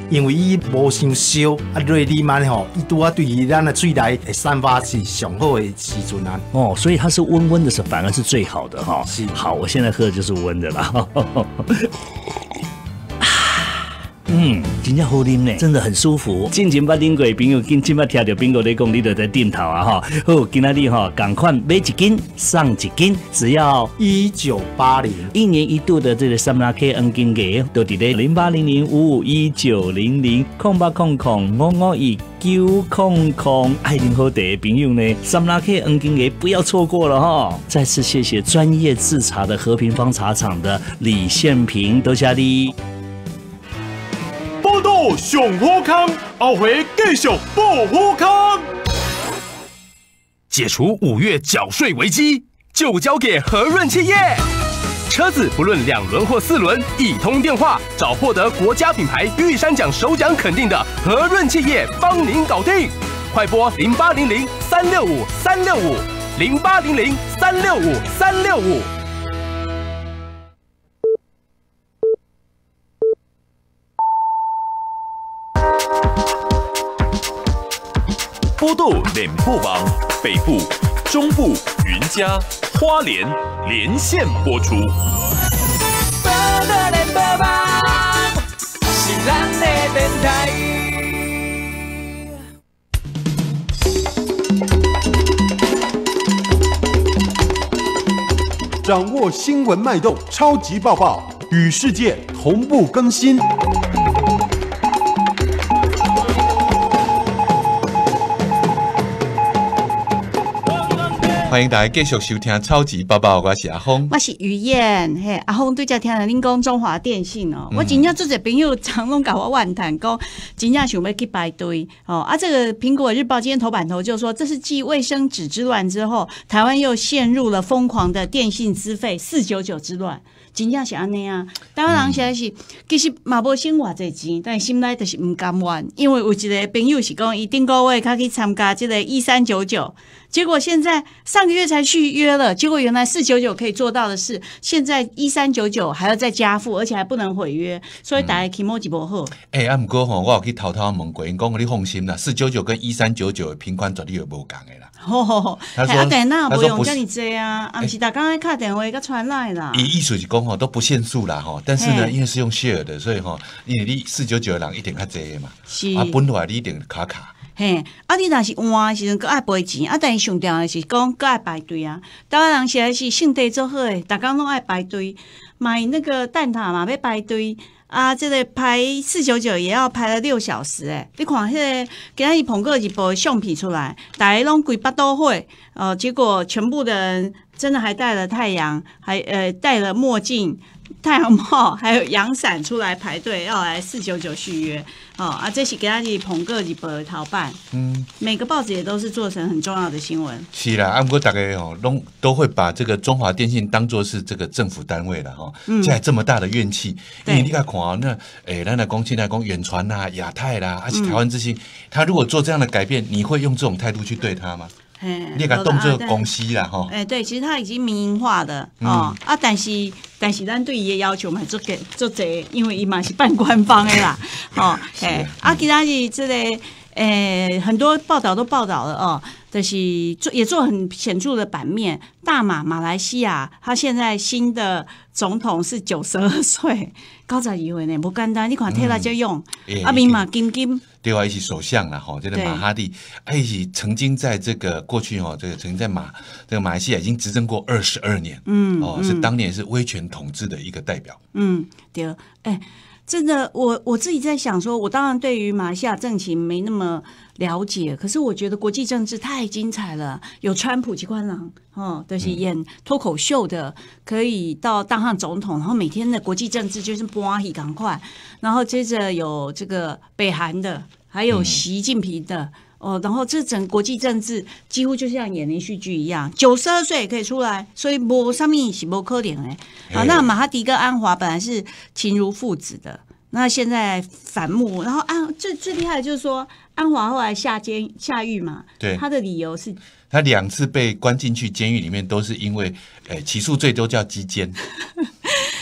因为伊无伤烧，热力慢吼，伊拄啊对于咱的水内会散发是上好的时阵啊。 哦，所以它是温温的时候反而是最好的哈。 是， 好，我现在喝的就是温的啦。真正好啉呢，真的很舒服。进前捌啉过的朋友，今捌听到兵哥在讲，你就在点头啊哈。好，今仔日哈，赶快买一斤送一斤，只要 1980。 一年一度的这个三拉 K N 金额，都伫咧0800551900，0800555900。爱啉好茶的朋友呢，三拉 K N 金额不要错过了哈。再次谢谢专业制茶的和平坊茶厂的李宪平，多谢你。 报道上好康，后回继续报好康。解除5月缴税危机，就交给和润企业。车子不论2轮或4轮，一通电话找获得国家品牌玉山奖首奖肯定的和润企业，帮您搞定。快拨0800-365-365，0800-365-365。波豆联播网北部、中部、云嘉、花莲连线播出。 报道联播网是咱的电台。 掌握新闻脉动，超级报报，与世界同步更新。 欢迎大家继续收听超级报报，我是阿峰， 我是于燕。嘿，阿峰对只听了恁讲中华电信哦，我真正做者朋友常拢甲我怨叹讲，真正想要去排队哦。这个苹果日报今天头版头就说，这是继卫生纸之乱之后，台湾又陷入了疯狂的电信资费499之乱。真正是安尼啊！台湾人现在是其实嘛无省偌济钱，但心内就是唔甘愿，因为有一个朋友是讲，伊顶个月他去参加这个1399，结果现在上个月才续约了，结果原来499可以做到的事，现在1399还要再加付，而且还不能毁约，所以大家期末就无好。 不过吼，我有去偷偷问过，因讲你放心啦，499跟1399的平款绝对会无共的啦。 他说，但那不用叫你这啊，不是大家打电话给传来啦。 意思是讲吼都不限数啦吼，但是呢，因为是用 share 的，所以吼，因为你499的人一定较济的嘛，本来你一定卡卡。 嘿，你若是换的时阵，佮爱赔钱，但是上重要的是讲佮爱排队啊。台湾人现在是性地做好诶，大家拢爱排队，买那个蛋挞嘛要排队。这个排499也要排了6小时诶！你看，今仔日捧过一部相片出来，大家拢规巴都会，结果全部的人真的还戴了太阳，还戴了墨镜、太阳帽，还有阳伞出来排队，要来499续约。这是今仔日捧过一部头版，每个报纸也都是做成很重要的新闻。 是啦，不过大家都会把这个中华电信当作是这个政府单位了哈，现在这么大的怨气，因为你看那咱来讲现在讲远传啦、亚太啦，而且台湾之星，他如果做这样的改变，你会用这种态度去对他吗？你给他动作公司啦哈， 对，其实他已经民营化的但是咱对伊的要求嘛做侪，因为伊嘛是半官方的啦，其他是这个很多报道都报道了就是也做很显著的版面。大马来西亚，他现在新的总统是92岁，92岁呢，不简单。你看替他就用，明嘛金。 对啊，一起首相啦哈，这个马哈蒂，一起曾经在这个过去这个曾经在这个马来西亚已经执政过22年，是当年是威权统治的一个代表。 对，真的，我自己在想说，我当然对于马来西亚政情没那么了解，可是我觉得国际政治太精彩了，有川普、吉宽郎，就是演脱口秀的，可以到当上总统，然后每天的国际政治就是欢喜赶快，然后接着有这个北韩的，还有习近平的。然后这整国际政治几乎就像演连续剧一样，92岁也可以出来，所以没什么是不可怜的。那马哈迪跟安华本来是情如父子的，那现在反目，然后最厉害的就是说安华后来下狱嘛， 对， 他的理由是他2次被关进去监狱里面，都是因为起诉罪都叫鸡奸。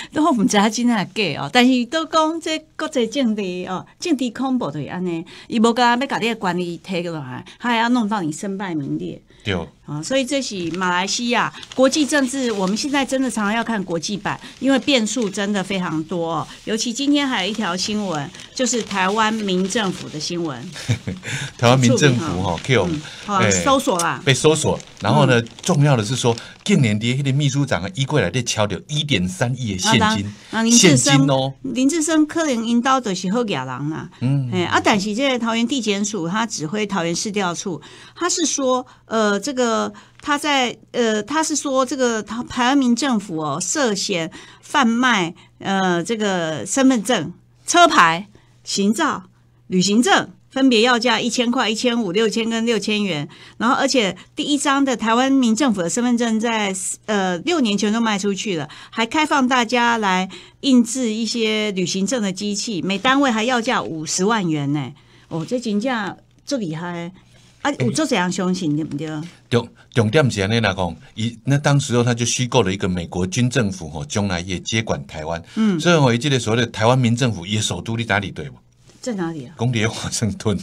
都我们知道真正假哦，但是都讲这国际政治哦，政治恐怖就是安尼，伊无甲要甲你的权利摕过来，他还要弄到你身败名裂。 对。 所以这是马来西亚国际政治，我们现在真的常常要看国际版，因为变数真的非常多哦。尤其今天还有一条新闻，就是台湾民政府的新闻。 台湾民政府哈，给我们搜索啦， 被搜索。然后呢，重要的是说，近年底那个秘书长啊，衣柜来在敲掉1.3亿的现金，现金哦。 林志升可能因刀就是好野人啦，但是这个桃园地检署他指挥桃园市调处，他是说，这个他是说这个台湾民政府哦，涉嫌贩卖这个身份证、车牌、行照、旅行证。分别要价1000块、1500、6000跟6000元，然后而且第一张的台湾民政府的身份证在6年前都卖出去了，还开放大家来印制一些旅行证的机器，每单位还要价50万元呢。哦，这真正最厉害啊！有做这样相信对不对？ 重点是安尼啦讲，那当时候他就虚构了一个美国军政府将来也接管台湾，所以我记得所谓的台湾民政府也首都在哪里对不？ 在哪里啊？ 公立华盛顿。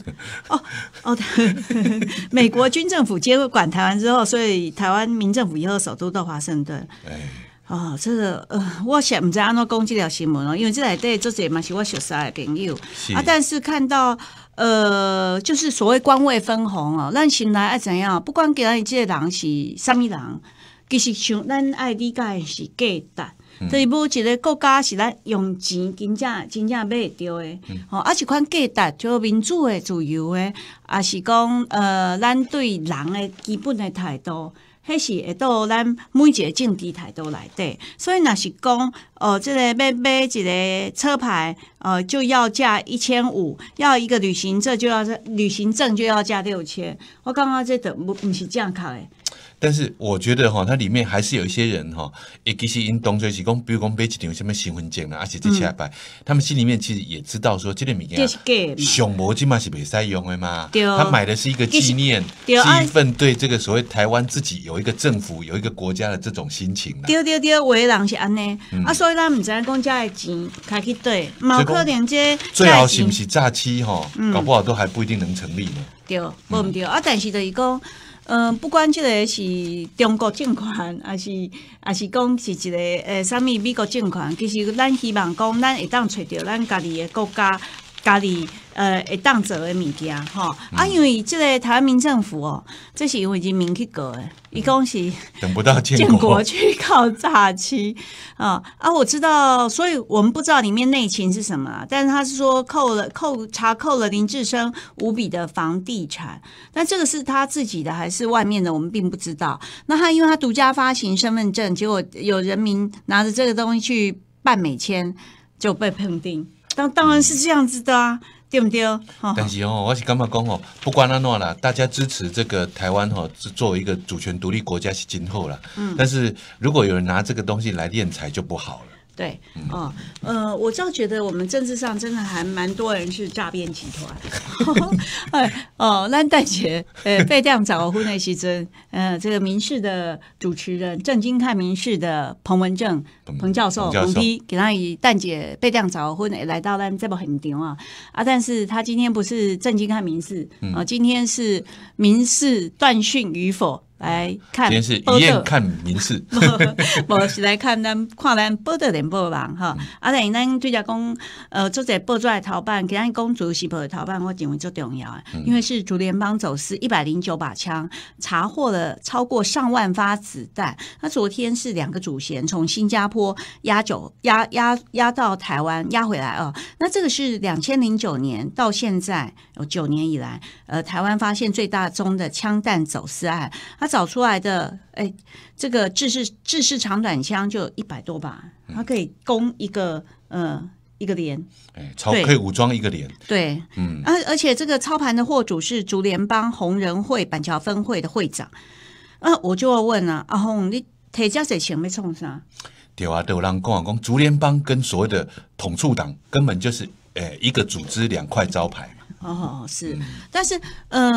美国军政府接管台湾之后，所以台湾民政府以后首都到华盛顿。这个我想不知道安怎讲这条新闻哦，因为这内底做者嘛是我熟识的朋友但是看到就是所谓官位分红哦，咱心内爱怎样？不管今日这个人是什么人，其实像咱爱理解是价值。就是无一个国家是咱用钱真正买着的，一款价值就民主的、自由的，也是讲咱对人的基本的态度，迄是会到咱每一个政治态度内底。所以若是讲这个要买一个车牌，就要价1500，要一个旅行证就要价6000。我感觉这都不是正确的。 但是我觉得它里面还是有一些人其实因当作是讲，比如讲买一张什么身份证啦，而且这下摆，他们心里面其实也知道说，这个物件上无今嘛是袂使用的嘛。他买的是一个纪念，是一份对这个所谓台湾自己有一个政府、有一个国家的这种心情啦。 对，有的人是安尼，所以咱唔知影讲这个钱开去对，冇可能这最好是不是诈欺搞不好都还不一定能成立呢。 对，无唔对但是就是讲。不管这个是中国政权，还是讲是一个什么美国政权，其实咱希望讲，咱会当找到咱家己的国家，家己会当做的物件因为这个台湾民政府这是因为人民去搞的，伊讲是等不到建国去靠诈欺我知道，所以我们不知道里面内情是什么但是他是说查扣了林志升无比的房地产，但这个是他自己的还是外面的，我们并不知道。那他因为他独家发行身份证，结果有人民拿着这个东西去办美签，就被判定。当然是这样子的啊。对不对？ 但是我是感觉讲不管怎样啦，大家支持这个台湾作为一个主权独立国家是今后啦。但是如果有人拿这个东西来敛财就不好了。 对，我倒觉得我们政治上真的还蛮多人是诈骗集团。咱大姐，被这样早婚的时阵，这个民视的主持人，正经看民视的彭文正彭教授，彭批给他以蛋姐被这样早婚来到咱这部很牛但是他今天不是正经看民视，今天是民视断讯与否。来看， 今天是一夜看民视， 无是来看咱报道联播网但是咱对讲做者报纸的头版，给咱讲主时报的头版，我认为最重要因为是竹联帮走私109把枪，查获了超过上万发子弹。那昨天是2个主嫌从新加坡押到台湾押回来那这个是2009年到现在有9年以来，台湾发现最大宗的枪弹走私案。他找出来的，这个制式长短枪就有100多把，它可以攻一个连， 可以武装一个连。 对，而且这个操盘的货主是竹联帮红人会板桥分会的会长。我就要问阿红，你提这些钱要创啥？ 对啊，都有人讲竹联帮跟所谓的统促党根本就是一个组织2块招牌。 是，但是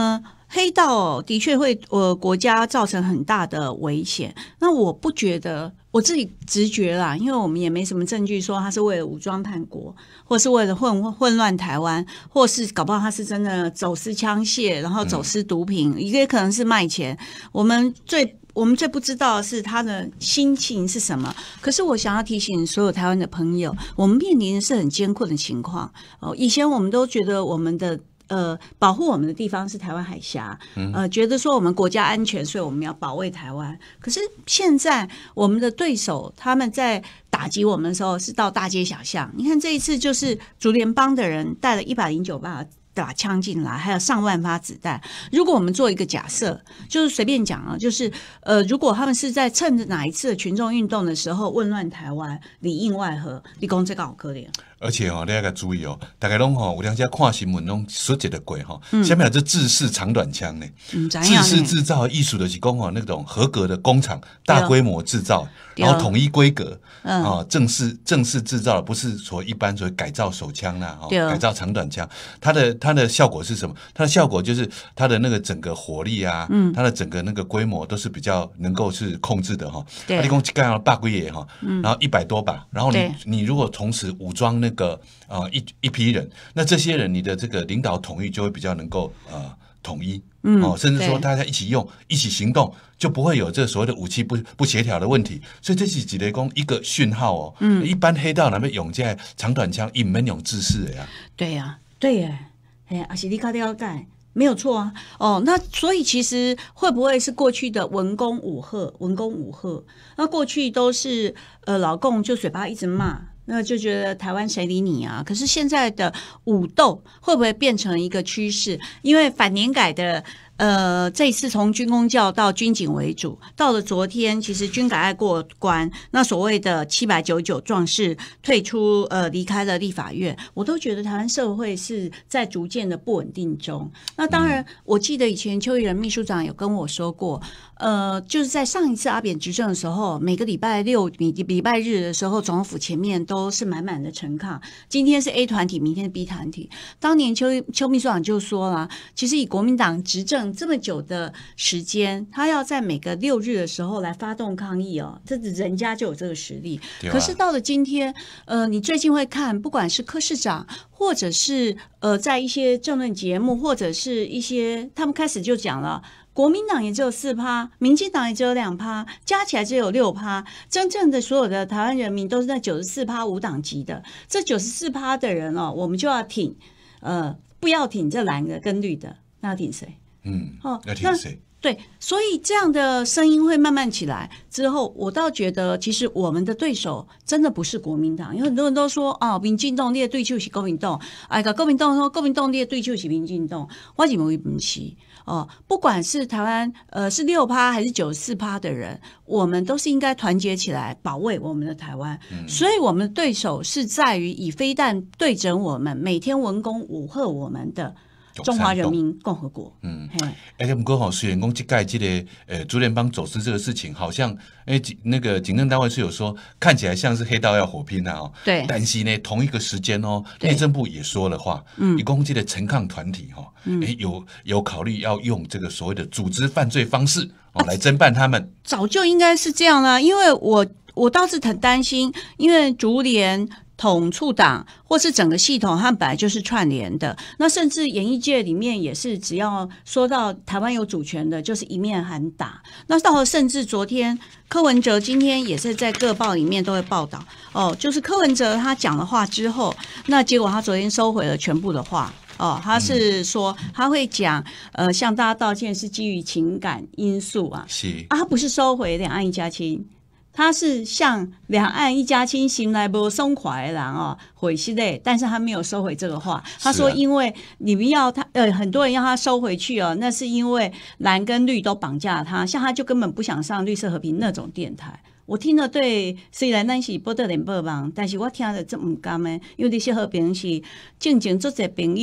黑道的确会国家造成很大的危险。那我不觉得，我自己直觉啦，因为我们也没什么证据说他是为了武装叛国，或是为了混乱台湾，或是搞不好他是真的走私枪械，然后走私毒品，也可能是卖钱。我们最不知道的是他的心情是什么。可是我想要提醒所有台湾的朋友，我们面临的是很艰困的情况。以前我们都觉得我们的保护我们的地方是台湾海峡，觉得说我们国家安全，所以我们要保卫台湾。可是现在我们的对手他们在打击我们的时候是到大街小巷。你看这一次就是竹联帮的人带了109把枪进来，还有上万发子弹。如果我们做一个假设，就是随便讲啊，就是如果他们是在趁着哪一次的群众运动的时候混乱台湾，里应外合，你讲这个好可怜。 而且你要注意大家拢有两家看新闻拢所解的鬼下面有这制式长短枪呢，制式制造艺术的是讲那种合格的工厂大规模制造，然后统一规格正式制造的，不是说一般所谓改造手枪啦，改造长短枪，它的效果是什么？它的效果就是它的那个整个火力啊，它的整个那个规模都是比较能够是控制的对，你讲一干百几个然后100多把，然后你如果同时武装那个一批人，那这些人你的这个领导统一就会比较能够统一，甚至说大家一起用一起行动，就不会有这所谓的武器不协调的问题。所以这是一个讯号一般黑道那边用这些长短枪也不用制式的呀。 对呀，对耶，而且你搞了解没有错啊。那所以其实会不会是过去的文攻武吓？那过去都是老共就嘴巴一直骂，那就觉得台湾谁理你啊？可是现在的武斗会不会变成一个趋势？因为反年改的这一次从军公教到军警为主，到了昨天，其实军改案过关，那所谓的799壮士退出离开了立法院，我都觉得台湾社会是在逐渐的不稳定中。那当然，我记得以前邱义仁秘书长有跟我说过，就是在上一次阿扁执政的时候，每个礼拜六、礼拜日的时候，总统府前面都是满满的陈抗。今天是 A 团体，明天是 B 团体。当年邱秘书长就说了，其实以国民党执政这么久的时间，他要在每个6日的时候来发动抗议这人家就有这个实力。可是到了今天，你最近会看，不管是柯市长，或者是在一些政论节目，或者是一些他们开始就讲了。国民党也只有4%，民进党也只有2%，加起来只有6%。真正的所有的台湾人民都是那94%无党籍的，这94%的人我们就要挺，不要挺这蓝的跟绿的，那要挺谁？要挺谁？对，所以这样的声音会慢慢起来之后，我倒觉得其实我们的对手真的不是国民党，因为很多人都说民进党你的对手是国民党，国民党说国民党你的对手是民进党，我认为不是。不管是台湾是6%还是94%的人，我们都是应该团结起来保卫我们的台湾。所以我们的对手是在于以飞弹对准我们，每天文攻武吓我们的中华人民共和国。 不过虽然讲这届这个竹联帮走私这个事情，好像那个警政单位是有说看起来像是黑道要火拼对。 但是呢，同一个时间内政部也说了话，一共这个陈抗团体有考虑要用这个所谓的组织犯罪方式来侦办他们。 早就应该是这样啦，因为我倒是很担心，因为竹联统促党或是整个系统，它本来就是串联的。那甚至演艺界里面也是，只要说到台湾有主权的，就是一面喊打。那到了甚至昨天柯文哲今天也是在各报里面都会报道就是柯文哲他讲了话之后，那结果他昨天收回了全部的话。他是说他会讲向大家道歉是基于情感因素他不是收回两岸一家亲。他是向两岸一家亲心来不松快的人回去的，但是他没有收回这个话。他说，因为你们要他很多人要他收回去那是因为蓝跟绿都绑架他，像他就根本不想上绿色和平那种电台。我听了对，虽然咱是报道联播网，但是我听了这唔甘的，因为绿色和平是正经做者朋友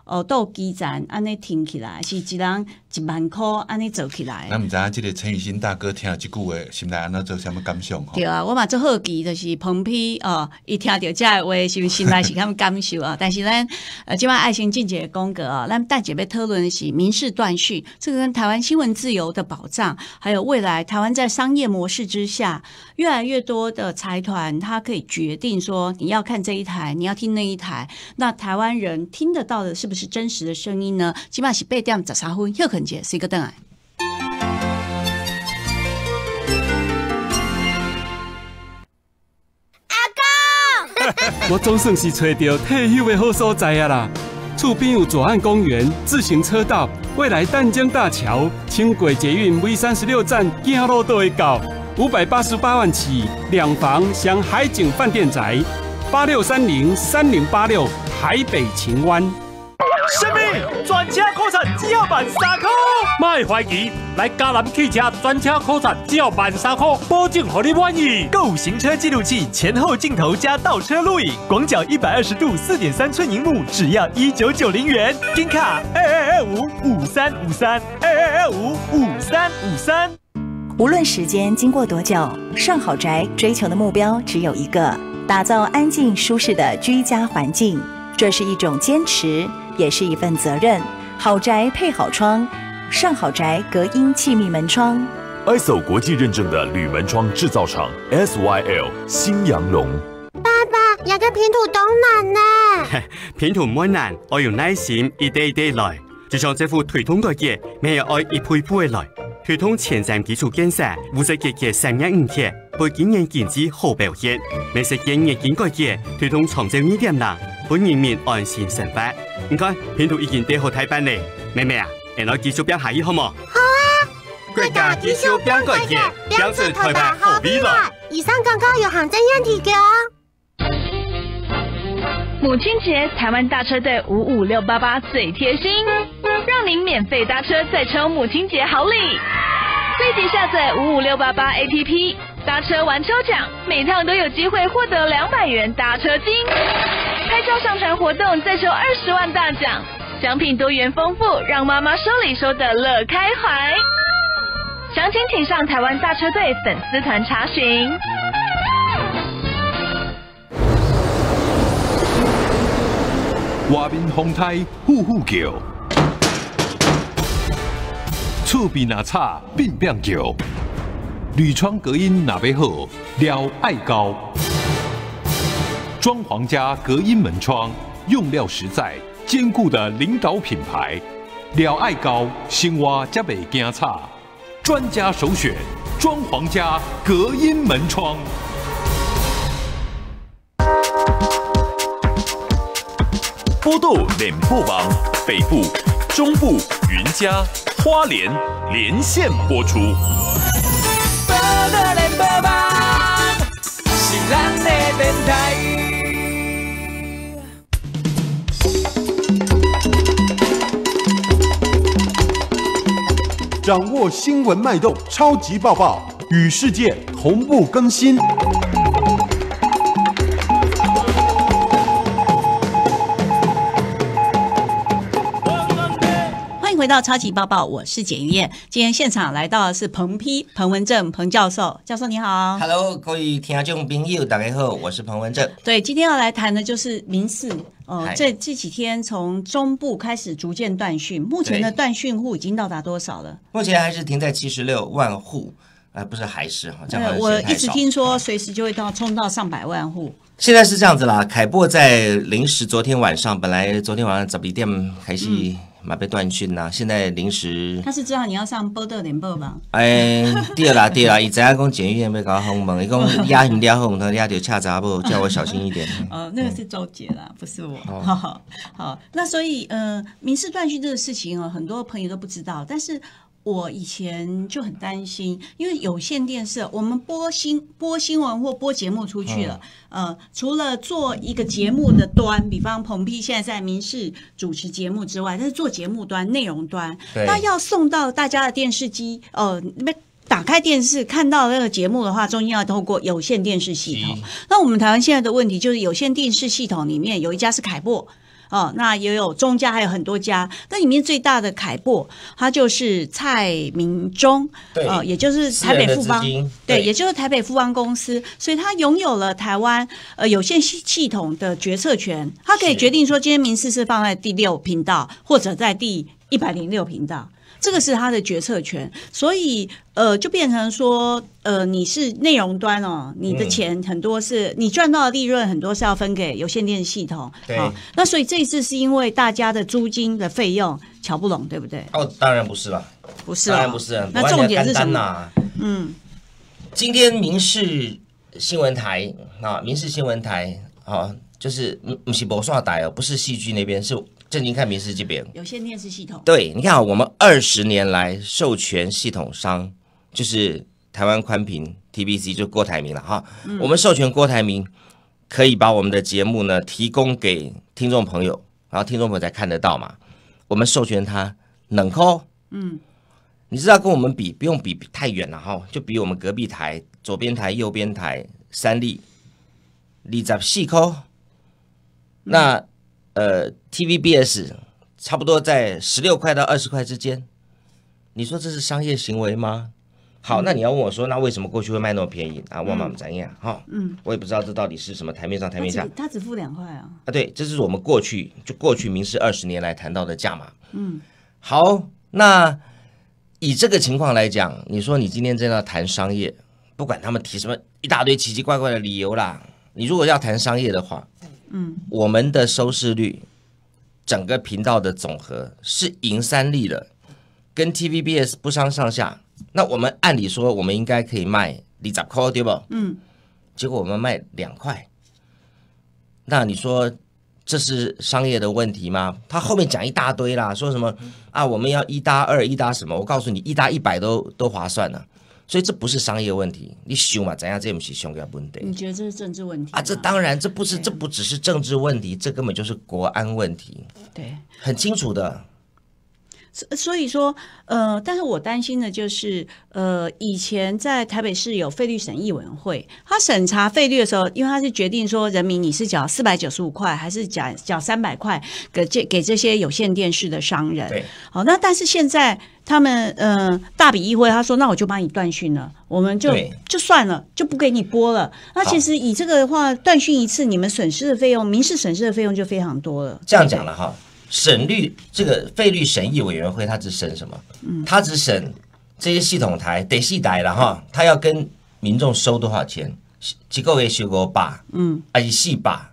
斗基站安尼停起来，是一人10000块安尼做起来。 咱毋知影即个陈雨欣大哥听了即句话，心内安怎做什么感想？ 对啊，我嘛做好奇，就是彭批伊听到这个话，是不是心内是咁感受啊？但是咱今晚爱心境界公格啊，咱大姐要讨论的是民事断讯，这个跟台湾新闻自由的保障，还有未来台湾在商业模式之下，越来越多的财团，它可以决定说你要看这一台，你要听那一台，那台湾人听得到的是不是真实的声音呢？基本上是8点13分，休肯节是一个灯来。 我总算是找到退休的好所在啊啦！厝边有左岸公园、自行车道，未来淡江大桥、轻轨捷运 V36站走路都会到。588万起，2房享海景饭店宅，86303086台北晴湾。 什么？专车考察只要13块？ 莫怀疑，来嘉南汽车专车考察只要13块，保证让你满意。 购行车记录器、前后镜头加倒车录影，广角120度4.3寸萤幕，只要1990元。金卡22255322255353。 无论时间经过多久，上好宅追求的目标只有一个：打造安静舒适的居家环境。这是一种坚持，也是一份责任。好宅配好窗，上好宅隔音气密门窗。 ISO 国际认证的铝门窗制造厂 SYL 新阳龙。 爸爸，有個拼圖當難呢。 拼圖唔會難，我用耐心一點一點來。就像這副推通嘅嘢，沒有愛一步一步嘅來。推通前瞻基礎建設，50嘅3年5天，背經驗建設好表現。每食經驗經過嘅，推通創造一點啦，本人民安心生活。唔該，拼圖已經訂好台版咧，妹妹啊，我來技術表下一好冇？ 好啊！ 國家技術表個嘢，標準台版好未來。 以上廣告由行政院提供。 母親節，台灣大車隊55688最貼心，讓您免費搭車再抽母親節好禮。立即下載55688 APP， 搭車玩抽獎，每趟都有機會獲得200元搭車金。拍照上傳活動再抽20萬大獎，獎品多元豐富，讓媽媽收禮收得樂開懷。詳情請上台灣大車隊粉絲團查詢。 外面風颱呼呼叫，厝邊若吵變變叫，鋁窗隔音若要好，了愛高。裝潢家隔音門窗，用料實在，堅固的領導品牌，了愛高，生活才袂驚吵。專家首選，裝潢家隔音門窗。 波豆联播网北部、中部、云嘉、花莲连线播出。 报道联播网是咱的电台。 掌握新闻脉动，超级报报与世界同步更新。 回到超级报报，我是简玉燕。今天现场来到的是彭批彭文正彭教授，教授你好。 Hello， 各位听众朋友，大家好，我是彭文正。 对，今天要来谈的就是民事。这几天从中部开始逐渐断讯，目前的断讯户已经到达多少了？ 目前还是停在76万户，不是还是哈，这样我一直听说随时就会冲到上百万户。 现在是这样子啦，凯擘在临时昨天晚上，本来昨天晚上12点开始。嘛被断讯啦，现在临时他是知道你要上报道联播吗？ 对啦，伊知影讲检验要搞访问，伊讲压hình了后，他压着恰查某，叫我小心一点。 那个是周杰啦，不是我。好，那所以民事断讯这个事情很多朋友都不知道，但是我以前就很担心，因为有线电视，我们播新闻或播节目出去了，除了做一个节目的端，比方彭批现在在民视主持节目之外，但是做节目端、内容端，那要送到大家的电视机，那边打开电视看到那个节目的话，中间要透过有线电视系统。那我们台湾现在的问题就是，有线电视系统里面有一家是凯擘。 哦，那也有中家，还有很多家。那里面最大的凯擘，它就是蔡明忠， 对， 也就是台北富邦， 对， 也就是台北富邦公司，所以它拥有了台湾有线系统的决策权，它可以决定说今天民视是放在第6频道，或者在第106频道。这个是他的决策权，所以就变成说，你是内容端哦，你的钱很多是你赚到的利润很多是要分给有线电视系统， 对， 那所以这一次是因为大家的租金的费用瞧不拢，对不对？ 哦，当然不是了， 不是， 当然不是。 那重点是什么？ 今天民视新闻台啊，民视新闻台啊，就是不是播算台哦，不是戏剧那边是。正经看民视这边有线电视系统， 对，你看啊，我们20年来授权系统商就是台湾宽频 TVC， 就郭台铭了哈。我们授权郭台铭可以把我们的节目呢提供给听众朋友，然后听众朋友才看得到嘛。我们授权他2块，你知道跟我们比不用比太远了哈，就比我们隔壁台左边台右边台3粒24块，那。TVBS 差不多在16块到20块之间，你说这是商业行为吗？好，那你要问我说，那为什么过去会卖那么便宜啊？我妈妈怎样哈？我也不知道这到底是什么台面上台面下。 他只付2块啊。 对，这是我们过去民视20年来谈到的价码。好，那以这个情况来讲，你说你今天真的要谈商业，不管他们提什么一大堆奇奇怪怪的理由啦，你如果要谈商业的话。我们的收视率，整个频道的总和是赢3粒的，跟 TVBS 不相上下。那我们按理说，我们应该可以卖20块，对不？结果我们卖2块。那你说这是商业的问题吗？他后面讲一大堆啦，说什么啊，我们要1搭2，1搭什么？我告诉你，1搭100都划算了。所以这不是商业问题，你想嘛，怎样这不是商业问题？ 你觉得这是政治问题啊？这当然，这不只是政治问题，这根本就是国安问题。 对， 很清楚的。 所以说，但是我担心的就是，以前在台北市有费率审议委员会，他审查费率的时候，因为他是决定说，人民你是缴495块，还是缴300块给这些有线电视的商人。 对， 好，那但是现在他们大笔一挥，他说，那我就帮你断讯了，我们就算了，就不给你播了。那其实以这个的话，断讯一次，你们损失的费用，民事损失的费用就非常多了。 这样讲了哈。这个费率审议委员会，它只审什么？它只审这些系统台第4台了哈，它要跟民众收多少钱？一个月收500，还是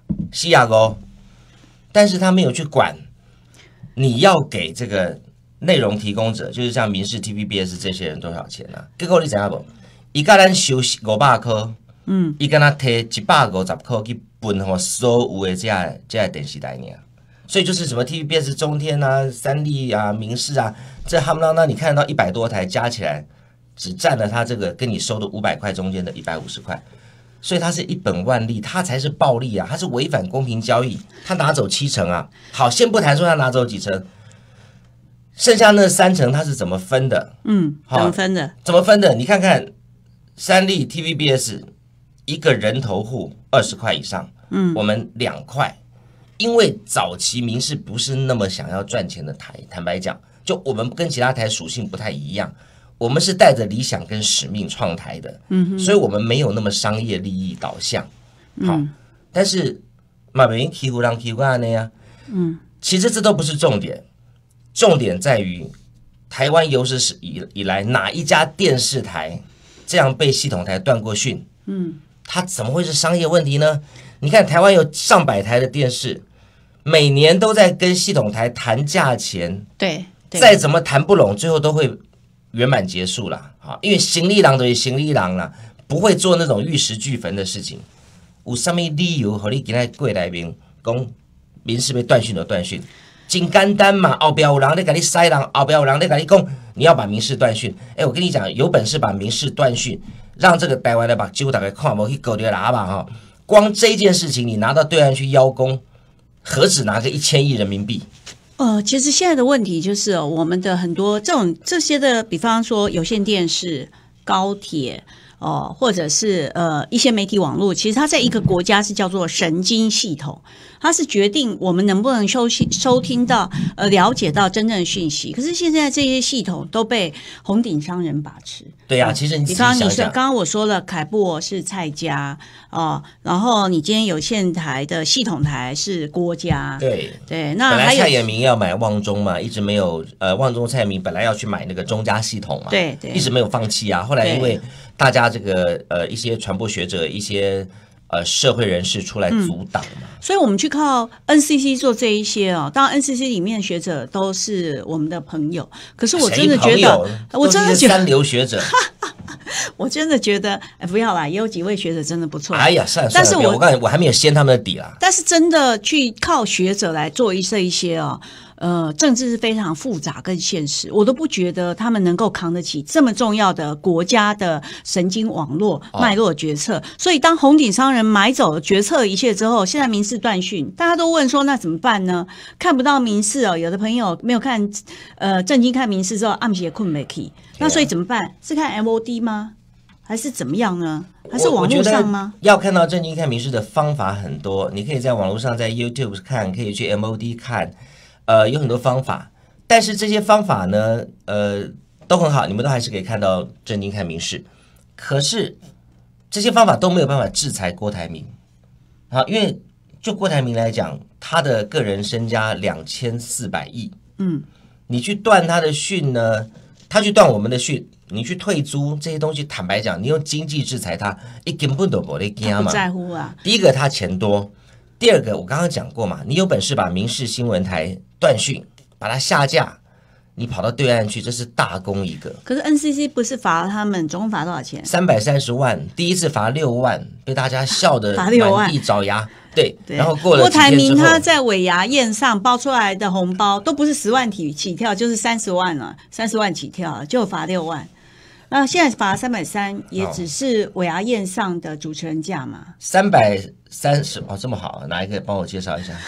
450，但是他没有去管你要给这个内容提供者，就是像民视、TVBS 这些人多少钱啊？结果你知道不？伊甲咱收500块，伊跟他摕150块去分给所有的这电视台呢。所以就是什么 TVBS 中天啊、3立啊、民视啊，这他们你看到100多台加起来，只占了他这个跟你收的500块中间的150块，所以他是1本万利，他才是暴利啊，他是违反公平交易，他拿走70%啊。好，先不谈说他拿走几成，剩下那3成他是怎么分的？ 怎么分的？ 怎么分的？你看看3立 TVBS 一个人头户20块以上，我们2块。因为早期民视不是那么想要赚钱的台，坦白讲，就我们跟其他台属性不太一样，我们是带着理想跟使命创台的，所以我们没有那么商业利益导向。好，但是嘛，没人欺负人欺负那样，其实这都不是重点，重点在于台湾有史以来哪一家电视台这样被系统台断过讯？它怎么会是商业问题呢？你看台湾有上百台的电视。每年都在跟系统台谈价钱， 对， 再怎么谈不拢，最后都会圆满结束了。因为行李郎对行李郎啦，不会做那种玉石俱焚的事情。有什么理由和你今天过来面讲民视被断讯就断讯？真简单嘛，后边有人在给你塞人，后边有人在给你讲你要把民视断讯。我跟你讲，有本事把民视断讯，让这个台湾的把酒大概看不去狗的喇叭哈。光这件事情，你拿到对岸去邀功。何止拿个1000亿人民币？ 其实现在的问题就是我们的很多这些的，比方说有线电视、高铁， 或者是一些媒体网络，其实它在一个国家是叫做神经系统，它是决定我们能不能收听到了解到真正的讯息。可是现在这些系统都被红顶商人把持。 对啊，其实你自己想想， 刚刚我说了，凯布是蔡家然后你今天有线台的系统台是郭家， 对， 那本来还有蔡衍明要买旺中嘛，一直没有旺中蔡衍明本来要去买那个中家系统嘛， 对， 一直没有放弃啊。后来因为大家这个一些传播学者、一些社会人士出来阻挡嘛， 所以我们去靠 NCC 做这一些当然 NCC 里面的学者都是我们的朋友，可是我真的觉得，我真的觉得三流学者。 我真的觉得，不要啦，也有几位学者真的不错。 哎呀，算了， 但是我还没有掀他们的底啦。 但是真的去靠学者来做这一些政治是非常复杂跟现实，我都不觉得他们能够扛得起这么重要的国家的神经网络脉络决策。所以当红顶商人买走决策一切之后，现在民视断讯，大家都问说那怎么办呢？看不到民视有的朋友没有看正经看民视之后暗时困不起，那所以怎么办？是看 MOD 吗？还是怎么样呢？还是网络上吗？ 要看到正经看民视的方法很多，你可以在网络上，在 YouTube 看，可以去 MOD 看，有很多方法。但是这些方法呢，都很好，你们都还是可以看到正经看民视。可是这些方法都没有办法制裁郭台铭啊，因为就郭台铭来讲，他的个人身家2400亿，你去断他的讯呢，他去断我们的讯。你去退租这些东西，坦白讲，你用经济制裁他，一根本都不得惊嘛。 不在乎啊。 第一个他钱多，第二个我刚刚讲过嘛，你有本事把民视新闻台断讯，把它下架，你跑到对岸去，这是大功一个。 可是 NCC 不是罚了他们，总共罚多少钱 ？330万，第一次罚6万，被大家笑得满地找牙。对，然后过了郭台铭他在尾牙宴上包出来的红包都不是10万起跳，就是30万了，30万起跳就罚6万。那现在罚330，也只是尾牙宴上的主持人价嘛。 330这么好，哪一个帮我介绍一下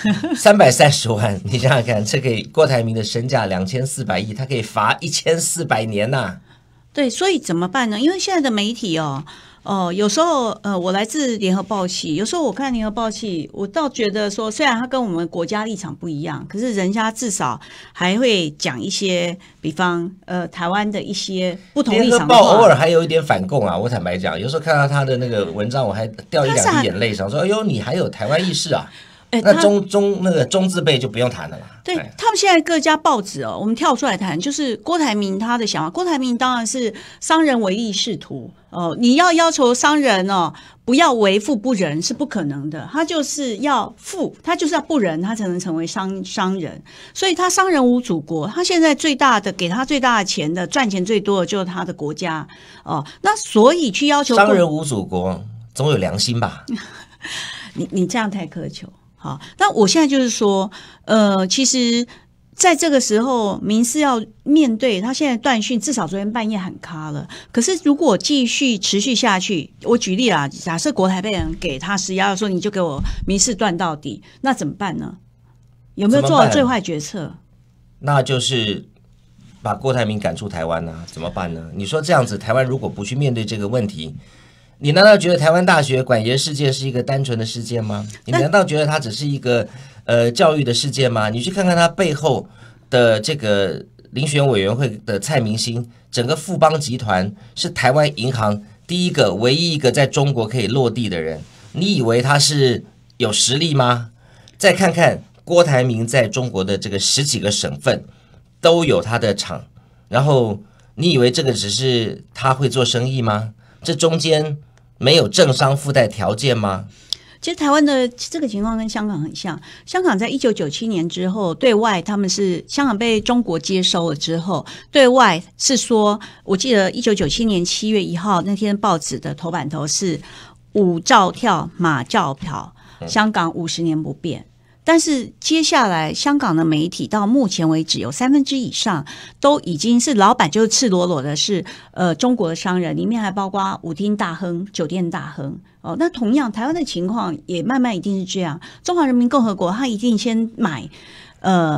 ？330万，你想想看，这给郭台铭的身价2400亿，他可以罚1400年呐。 对，所以怎么办呢？因为现在的媒体有时候我来自联合报系，有时候我看联合报系，我倒觉得说，虽然它跟我们国家立场不一样，可是人家至少还会讲一些，比方台湾的一些不同立场的话。联合报偶尔还有一点反共啊，我坦白讲，有时候看到他的那个文章，我还掉1-2滴眼泪，想说，哎呦，你还有台湾意识啊。那那个中字辈就不用谈了啦。 对，他们现在各家报纸我们跳出来谈，就是郭台铭他的想法。郭台铭当然是商人唯利是图你要求商人不要为富不仁是不可能的，他就是要富，他就是要不仁，他才能成为商人。所以他商人无祖国，他现在给他最大的钱的赚钱最多的就是他的国家那所以去要求商人无祖国，总有良心吧？ 你这样太苛求。好，那我现在就是说，其实在这个时候，民视要面对他现在断讯，至少昨天半夜喊卡了。可是如果继续持续下去，我举例啦，假设国台被人给他施压，说你就给我民视断到底，那怎么办呢？有没有做到最坏决策？ 那就是把郭台铭赶出台湾啊？怎么办呢？你说这样子，台湾如果不去面对这个问题，你难道觉得台湾大学管研事件是一个单纯的事件吗？你难道觉得它只是一个教育的事件吗？你去看看它背后的这个遴选委员会的蔡明兴，整个富邦集团是台湾银行第一个、唯一一个在中国可以落地的人，你以为他是有实力吗？再看看郭台铭在中国的这个10几个省份都有他的厂，然后你以为这个只是他会做生意吗？这中间没有政商附带条件吗？ 其实台湾的这个情况跟香港很像，香港在1997年之后，对外他们是香港被中国接收了之后，对外是说，我记得1997年7月1号那天报纸的头版头是舞照跳，马照跑，香港50年不变。但是接下来香港的媒体到目前为止有1/3以上都已经是老板，就是赤裸裸的是中国的商人，里面还包括舞厅大亨、酒店大亨那同样台湾的情况也慢慢一定是这样，中华人民共和国他一定先买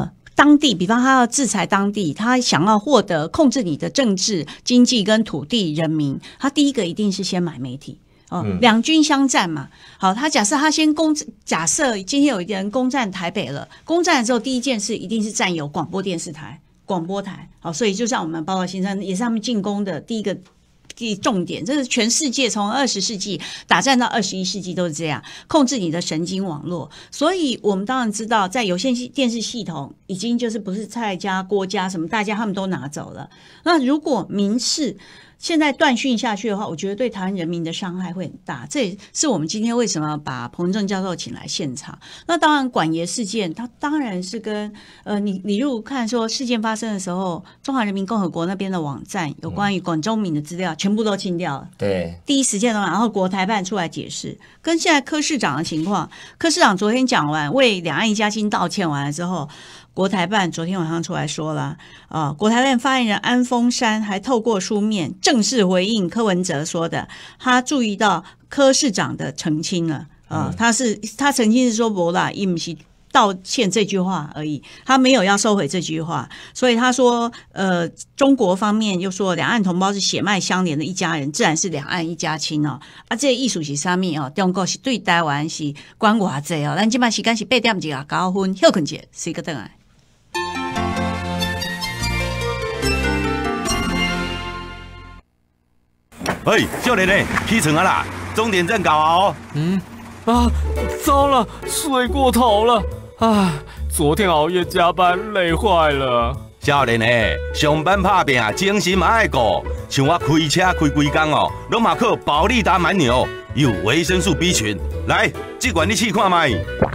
当地，比方他要制裁当地，他想要获得控制你的政治、经济跟土地、人民，他第一个一定是先买媒体。两军相战嘛，好，他假设他先假设今天有一个人攻占台北了，攻占了之后，第一件事一定是占有广播电视台、广播台，好，所以就像我们报告先生也是他们进攻的第一个重点，这是全世界从20世纪打战到21世纪都是这样，控制你的神经网络。所以我们当然知道，在有线电视系统已经就是不是蔡家、郭家什么大家他们都拿走了。那如果民视现在断讯下去的话，我觉得对台湾人民的伤害会很大。这也是我们今天为什么把彭正教授请来现场。那当然，管爷事件，它当然是跟你如果看说事件发生的时候，中华人民共和国那边的网站有关于管中闵的资料，全部都清掉了。 对， 第一时间的，然后国台办出来解释，跟现在柯市长的情况，柯市长昨天讲完为两岸一家亲道歉完了之后。国台办昨天晚上出来说了，国台办发言人安峰山还透过书面正式回应柯文哲说的，他注意到柯市长的澄清了，他澄清是说不啦，伊不是道歉这句话而已，他没有要收回这句话，所以他说，中国方面又说两岸同胞是血脉相连的一家人，自然是两岸一家亲哦。这个意思是啥物哦？中国是对台湾是关偌济哦，咱即摆时间是8点钟9分，休困者是个等来。 喂，少年嘞，起床啊啦！终点站到啊哦。 糟了，睡过头了。昨天熬夜加班，累坏了。 少年嘞，上班拍拼，精神嘛爱顾。像我开车开几工哦，拢嘛靠保利达蛮牛，有维生素 B 群。来，这罐你试看卖。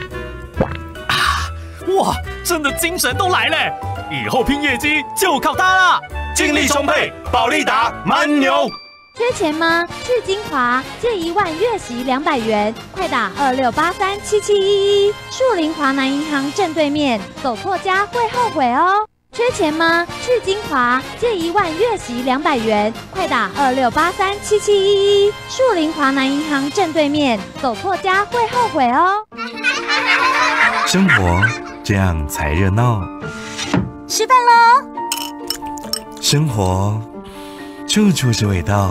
哇，真的精神都来了！以后拼业绩就靠它了。 精力充沛，保利达蛮牛。 缺钱吗？去金华借1万月息200元，快打26837711，树林华南银行正对面，走错家会后悔哦。缺钱吗？去金华借1万月息200元，快打26837711，树林华南银行正对面，走错家会后悔哦。 生活这样才热闹， 吃饭喽！ 生活处处是味道。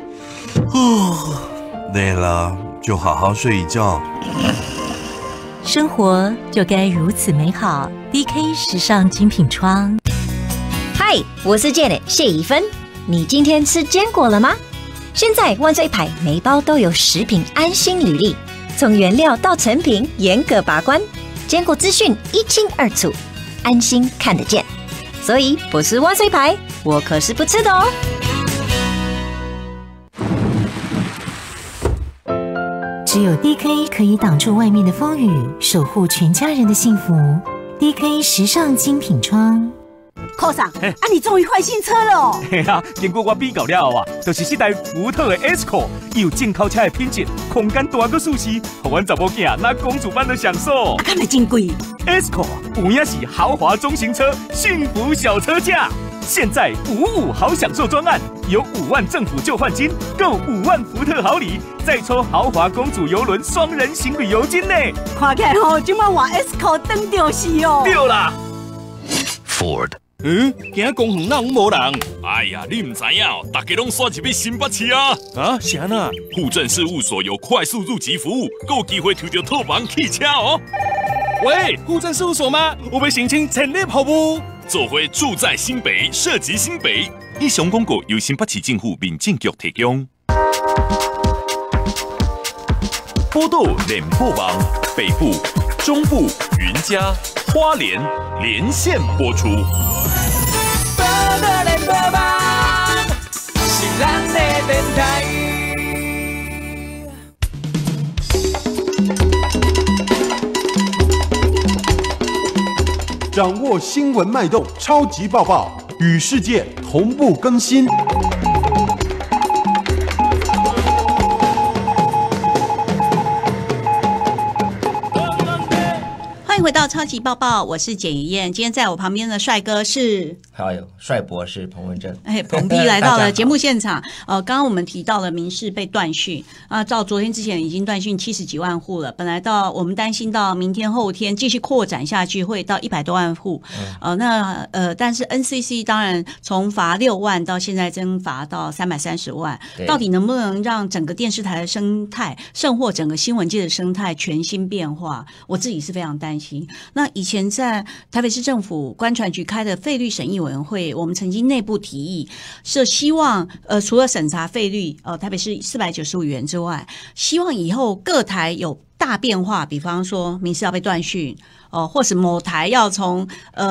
累了就好好睡一觉。 生活就该如此美好。DK 时尚精品窗。 嗨，我是 Janet 谢怡芬。你今天吃坚果了吗？现在万岁牌每包都有食品安心履历，从原料到成品严格把关，坚果资讯一清二楚，安心看得见。所以不是万岁牌，我可是不吃的哦。 只有 DK 可以挡住外面的风雨，守护全家人的幸福。DK 时尚精品窗。 科长，你终于换新车了哦！ 嘿啊，经过我比较了后就是这台福特的 Escort， 有进口车的品质，空间大个舒适，让阮查某囝拿公主般的享受。 敢会真贵 ？Escort 有影是豪华中型车，幸福小车价。现在55好享受专案，有5万政府旧换金，购5万福特好礼，再抽豪华公主邮轮双人行旅游金呢。 看起来今晚换 Escort 等就是哦。 对啦 ，Ford。 今公园哪有无人？ 哎呀，你唔知影，大家拢刷一笔新北市啊！ 是安那？ 户政事务所有快速入籍服务，够机会抽到套房汽车哦。 喂，户政事务所吗？我要申请成立服务。 做回住在新北，涉及新北。以上广告由新北市政府民政局提供。波豆联播网北部、中部、云嘉、花莲连线播出。 波豆联播网是咱的电台。 掌握新闻脉动，超级报报，与世界同步更新。 欢迎回到超超级抱抱，我是简怡燕。今天在我旁边的帅哥是， 还有帅博士彭文正。 彭 P 来到了节目现场。刚刚我们提到了民视被断讯啊，照昨天之前已经断讯70几万户了。本来我们担心到明天后天继续扩展下去会到100多万户。但是 NCC 当然从罚6万到现在增罚到330万，到底能不能让整个电视台的生态，甚或整个新闻界的生态全新变化？我自己是非常担心。那以前在台北市政府观传局开的费率审议委员会，我们曾经内部提议是希望除了审查费率台北市495元之外，希望以后各台有大变化，比方说民视要被断讯或是某台要从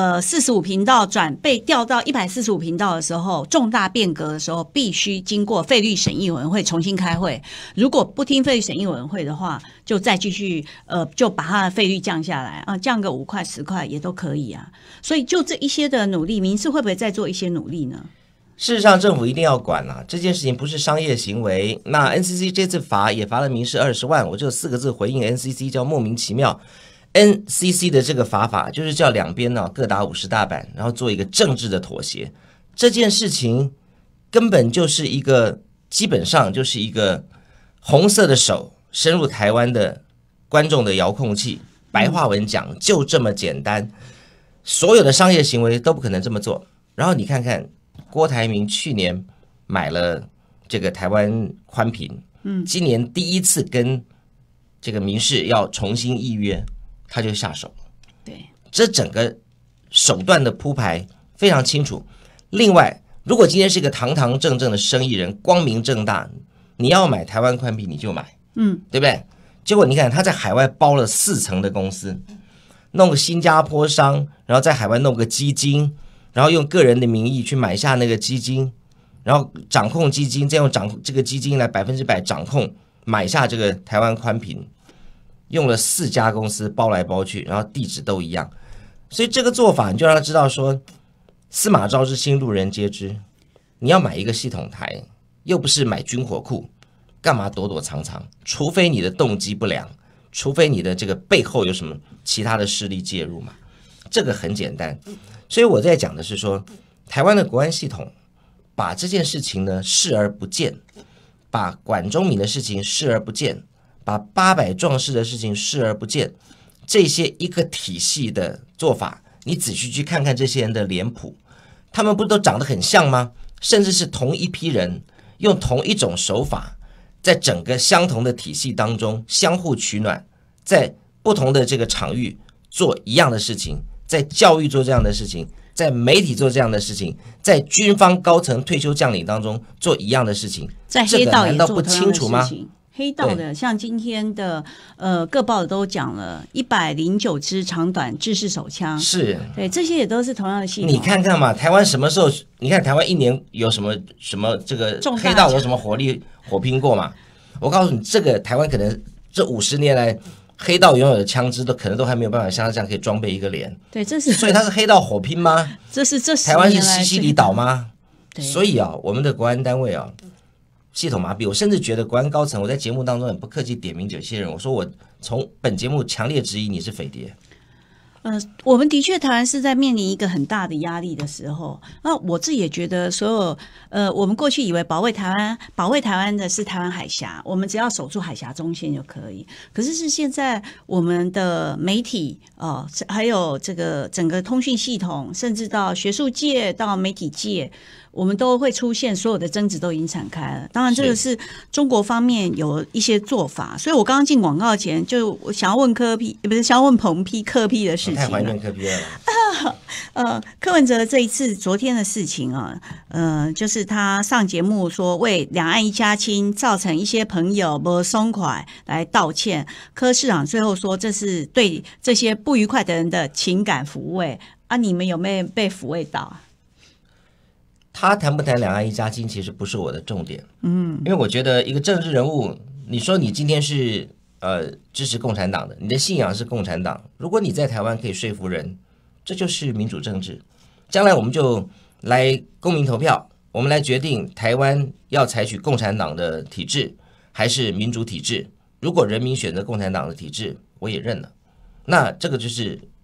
45频道被调到145频道的时候，重大变革的时候，必须经过费率审议委员会重新开会。如果不听费率审议委员会的话，就再继续就把它的费率降下来啊，降个5块10块也都可以啊。所以就这一些的努力，民视会不会再做一些努力呢？ 事实上，政府一定要管啦，这件事情不是商业行为。那 NCC 这次罚也罚了民视20万，我就4个字回应 NCC， 叫莫名其妙。NCC 的这个罚法就是叫两边呢各打50大板，然后做一个政治的妥协。这件事情根本就是一个，基本上就是一个红色的手伸入台湾的观众的遥控器。白话文讲，就这么简单。所有的商业行为都不可能这么做。然后你看看郭台铭去年买了这个台湾宽频，今年第一次跟这个民视要重新议约，他就下手。 对， 这整个手段的铺排非常清楚。另外，如果今天是一个堂堂正正的生意人，光明正大，你要买台湾宽频你就买，对不对？结果你看他在海外包了4层的公司，弄个新加坡商，然后在海外弄个基金，然后用个人的名义去买下那个基金，然后掌控基金，再用这个基金来100%掌控买下这个台湾宽频。用了4家公司包来包去，然后地址都一样，所以这个做法你就让他知道说，司马昭之心，路人皆知。你要买一个系统台，又不是买军火库，干嘛躲躲藏藏？除非你的动机不良，除非你的这个背后有什么其他的势力介入嘛，这个很简单。所以我在讲的是说，台湾的国安系统把这件事情呢视而不见，把管中闵的事情视而不见，把800壮士的事情视而不见，这些一个体系的做法，你仔细去看看这些人的脸谱，他们不都长得很像吗？甚至是同一批人，用同一种手法，在整个相同的体系当中相互取暖，在不同的这个场域做一样的事情，在教育做这样的事情，在媒体做这样的事情，在军方高层退休将领当中做一样的事情， 在黑道也做同样的事情， 这个难道不清楚吗？ 黑道的，像今天的各报的都讲了109支长短制式手枪， 是对，这些也都是同样的系统。 你看看嘛，台湾什么时候？你看台湾一年有什么这个黑道有什么火拼过嘛？我告诉你，这个台湾可能这50年来，黑道拥有的枪支可能都还没有办法像他这样可以装备一个连。 对，这是所以他是黑道火拼吗？ 这台湾是西西里岛吗？所以啊，我们的国安单位啊。系统麻痹，我甚至觉得国安高层，我在节目当中很不客气点名有些人，我说我从本节目强烈质疑你是匪谍。 我们的确台湾是在面临一个很大的压力的时候，那我自己也觉得所有我们过去以为保卫台湾的是台湾海峡，我们只要守住海峡中线就可以。可是现在我们的媒体还有这个整个通讯系统，甚至到学术界到媒体界，我们都会出现所有的争执都已经展开了。当然，这个是中国方面有一些做法，所以我刚刚进广告前就我想要问想要问彭P柯P的事情。 太怀念柯 P 了。柯文哲这一次昨天的事情啊，就是他上节目说为两岸一家亲造成一些朋友不松快来道歉。柯市长最后说这是对这些不愉快的人的情感抚慰啊，你们有没有被抚慰到啊？ 他谈不谈两岸一家亲其实不是我的重点，因为我觉得一个政治人物，你说你今天是支持共产党的，你的信仰是共产党，如果你在台湾可以说服人，这就是民主政治。将来我们就来公民投票，我们来决定台湾要采取共产党的体制还是民主体制。如果人民选择共产党的体制，我也认了，那这个就是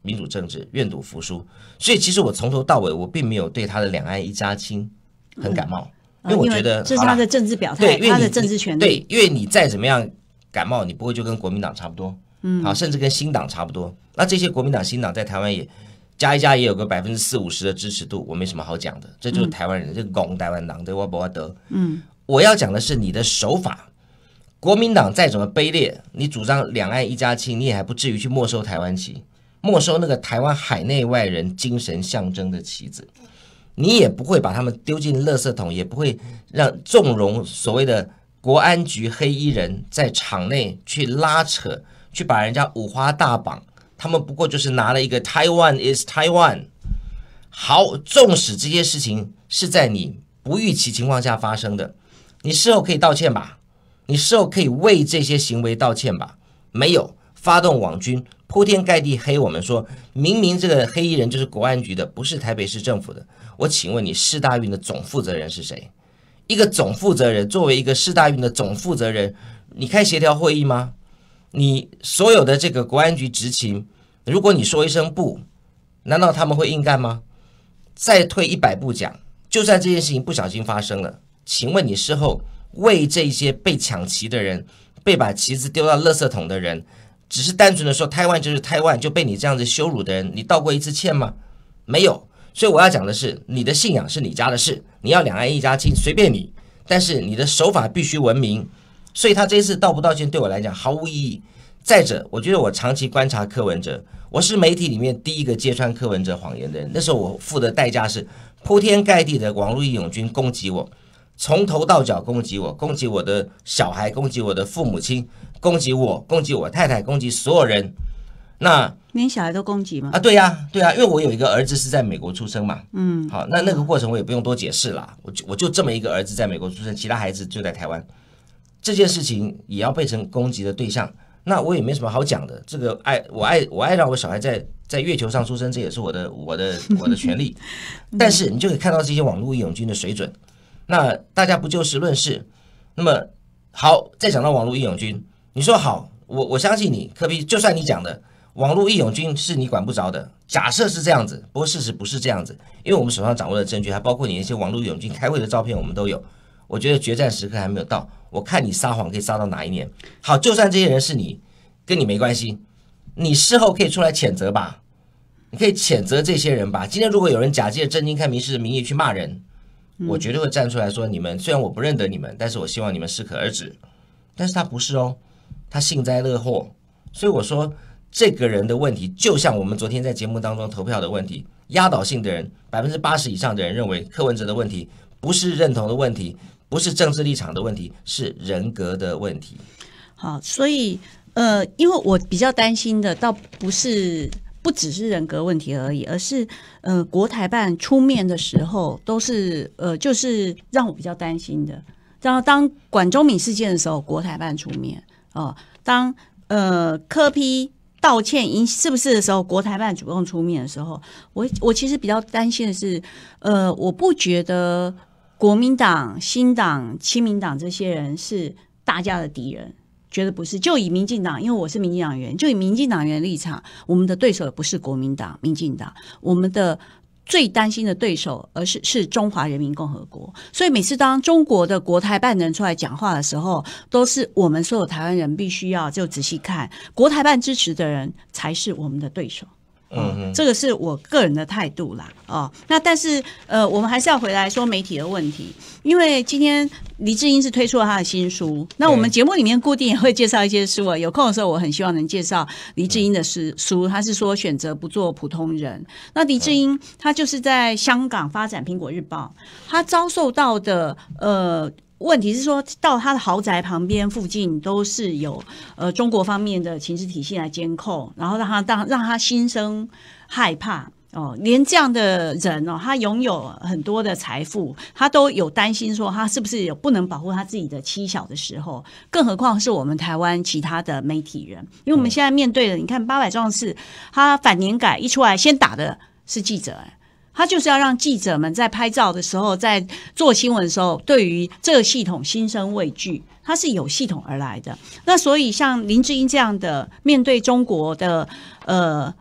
民主政治，愿赌服输。所以其实我从头到尾我并没有对他的两岸一家亲很感冒，因为我觉得这是他的政治表态，他的政治权利。 对，因为你再怎么样感冒，你不会就跟国民党差不多，好，甚至跟新党差不多。那这些国民党、新党在台湾也加一加，也有个40%-50%的支持度，我没什么好讲的。这就是台湾人，这拱台湾党，对我不要得。我要讲的是你的手法。国民党再怎么卑劣，你主张两岸一家亲，你也还不至于去没收台湾旗，没收那个台湾海内外人精神象征的旗子，你也不会把他们丢进垃圾桶，也不会让纵容所谓的国安局黑衣人在场内去拉扯，去把人家五花大绑。他们不过就是拿了一个 Taiwan is Taiwan。好，纵使这些事情是在你不预期情况下发生的，你事后可以道歉吧？你事后可以为这些行为道歉吧？没有，发动网军铺天盖地黑我们说，明明这个黑衣人就是国安局的，不是台北市政府的。我请问你，世大运的总负责人是谁？一个总负责人作为一个世大运的总负责人，你开协调会议吗？你所有的这个国安局执勤，如果你说一声不，难道他们会硬干吗？再退100步讲，就算这件事情不小心发生了，请问你事后为这些被抢旗的人，被把旗子丢到垃圾桶的人，只是单纯的说台湾就是台湾，就被你这样子羞辱的人，你道过一次歉吗？没有。所以我要讲的是，你的信仰是你家的事，你要两岸一家亲随便你，但是你的手法必须文明。所以他这一次道不道歉对我来讲毫无意义。再者，我觉得我长期观察柯文哲，我是媒体里面第一个揭穿柯文哲谎言的人。那时候我付的代价是铺天盖地的网络义勇军攻击我，从头到脚攻击我，攻击我的小孩，攻击我的父母亲，攻击我，攻击我太太，攻击所有人。那连小孩都攻击吗？ 啊，对呀，对呀，因为我有一个儿子是在美国出生嘛，好，那个过程我也不用多解释啦，我就这么一个儿子在美国出生，其他孩子就在台湾，这件事情也要被成攻击的对象，那我也没什么好讲的。这个我爱让我小孩在月球上出生，这也是我的权利。但是你就可以看到这些网络义勇军的水准，那大家不就事论事。那么好，再讲到网络义勇军，你说好，我相信你，柯 P， 就算你讲的网络义勇军是你管不着的，假设是这样子，不过事实不是这样子，因为我们手上掌握的证据，还包括你那些网络义勇军开会的照片，我们都有。我觉得决战时刻还没有到，我看你撒谎可以撒到哪一年。好，就算这些人是你，跟你没关系，你事后可以出来谴责吧，你可以谴责这些人吧。今天如果有人假借正经看民事的名义去骂人，我绝对会站出来说，你们虽然我不认得你们，但是我希望你们适可而止。但是他不是哦，他幸灾乐祸。所以我说这个人的问题，就像我们昨天在节目当中投票的问题，压倒性的人80%以上的人认为柯文哲的问题不是认同的问题，不是政治立场的问题，是人格的问题。 好，所以因为我比较担心的倒不只是人格问题而已，而是国台办出面的时候都是就是让我比较担心的。然后当管中闵事件的时候，国台办出面当柯 P 道歉是不是的时候，国台办主动出面的时候，我其实比较担心的是，我不觉得国民党、新党、亲民党这些人是大家的敌人，觉得不是。就以民进党，因为我是民进党员，就以民进党员的立场，我们的对手也不是国民党、民进党，我们的最担心的对手是中华人民共和国。所以每次当中国的国台办人出来讲话的时候，都是我们所有台湾人必须要就仔细看，国台办支持的人才是我们的对手。这个是我个人的态度啦。那但是我们还是要回来说媒体的问题，因为今天黎智英是推出了他的新书，那我们节目里面固定也会介绍一些书，有空的时候我很希望能介绍黎智英的书，他是说选择不做普通人。那黎智英他就是在香港发展苹果日报，他遭受到的问题是说，到他的豪宅旁边附近都是有中国方面的情治体系来监控，然后让他心生害怕连这样的人他拥有很多的财富，他都有担心说他是不是有不能保护他自己的妻小的时候，更何况是我们台湾其他的媒体人，因为我们现在面对的，你看800壮士，他反年改一出来，先打的是记者他就是要让记者们在拍照的时候，在做新闻的时候，对于这个系统心生畏惧，它是有系统而来的。那所以像林智英这样的面对中国的